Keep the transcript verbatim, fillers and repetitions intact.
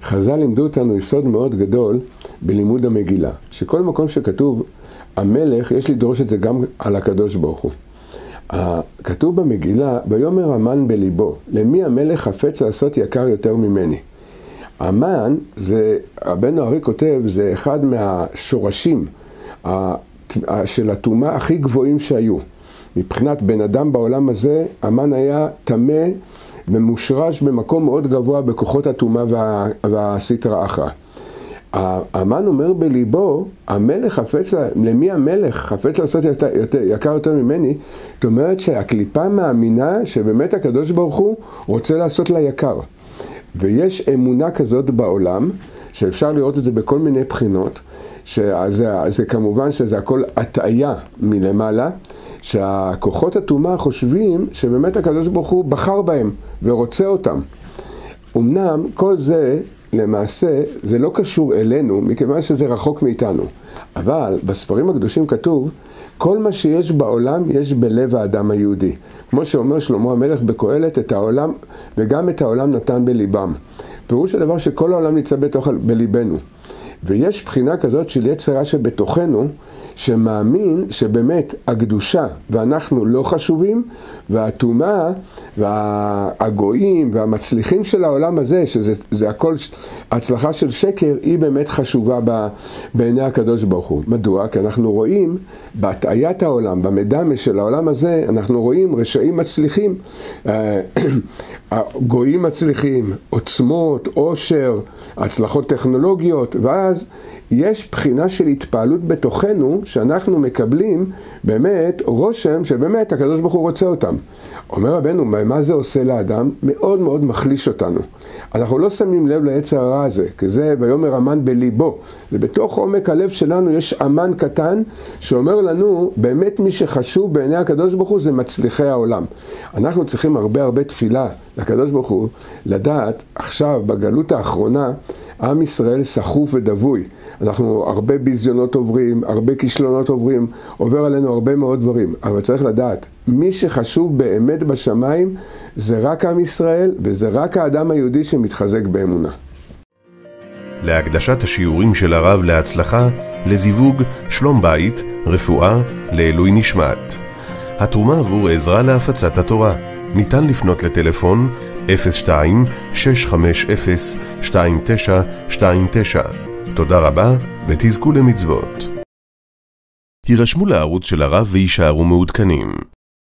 חז"ל לימדו אותנו יסוד מאוד גדול בלימוד המגילה, שכל מקום שכתוב המלך, יש לדרוש את זה גם על הקדוש ברוך הוא. כתוב במגילה, ויאמר המן בליבו, למי המלך חפץ לעשות יקר יותר ממני. המן, זה, רבנו ארי כותב, זה אחד מהשורשים של הטומאה הכי גבוהים שהיו. מבחינת בן אדם בעולם הזה, המן היה טמא ומושרש במקום מאוד גבוה בכוחות הטומאה וה, והסטרא אחרא. המן אומר בליבו, המלך חפץ, למי המלך חפץ לעשות יותר, יותר, יקר יותר ממני? זאת אומרת שהקליפה מאמינה שבאמת הקדוש ברוך הוא רוצה לעשות לה יקר. ויש אמונה כזאת בעולם, שאפשר לראות את זה בכל מיני בחינות, שזה זה כמובן שזה הכל הטעיה מלמעלה, שהכוחות הטומאה חושבים שבאמת הקדוש ברוך הוא בחר בהם ורוצה אותם. אמנם כל זה למעשה זה לא קשור אלינו, מכיוון שזה רחוק מאיתנו. אבל בספרים הקדושים כתוב, כל מה שיש בעולם יש בלב האדם היהודי. כמו שאומר שלמה המלך בקהלת, את העולם וגם את העולם נתן בליבם. פירוש הדבר שכל העולם נמצא בתוך בליבנו. ויש בחינה כזאת של יצרה שבתוכנו, שמאמין שבאמת הקדושה ואנחנו לא חשובים, והטומאה והגויים והמצליחים של העולם הזה, שזה זה הכל הצלחה של שקר, היא באמת חשובה בעיני הקדוש ברוך הוא. מדוע? כי אנחנו רואים בהטעיית העולם, במדמה של העולם הזה, אנחנו רואים רשעים מצליחים, גויים מצליחים, עוצמות, עושר, הצלחות טכנולוגיות, ואז יש בחינה של התפעלות בתוכנו, שאנחנו מקבלים באמת רושם שבאמת הקדוש ברוך הוא רוצה אותם. אומר רבנו, מה זה עושה לאדם? מאוד מאוד מחליש אותנו. אנחנו לא שמים לב ליצר הרע הזה, כי זה ויאמר המן בליבו. זה בתוך עומק הלב שלנו יש אמן קטן, שאומר לנו, באמת מי שחשוב בעיני הקדוש ברוך הוא זה מצליחי העולם. אנחנו צריכים הרבה הרבה תפילה לקדוש ברוך הוא, לדעת עכשיו בגלות האחרונה, עם ישראל סחוף ודבוי. אנחנו הרבה ביזיונות עוברים, הרבה כישלונות עוברים, עובר עלינו הרבה מאוד דברים. אבל צריך לדעת, מי שחשוב באמת בשמיים זה רק עם ישראל, וזה רק האדם היהודי שמתחזק באמונה. להקדשת השיעורים של הרב להצלחה, לזיווג, שלום בית, רפואה, לעילוי נשמת. התרומה עבור עזרה להפצת התורה. ניתן לפנות לטלפון אפס שתיים שש חמש אפס שתיים תשע שתיים תשע. תודה רבה ותזכו למצוות. הירשמו לערוץ של הרב וישארו מעודכנים.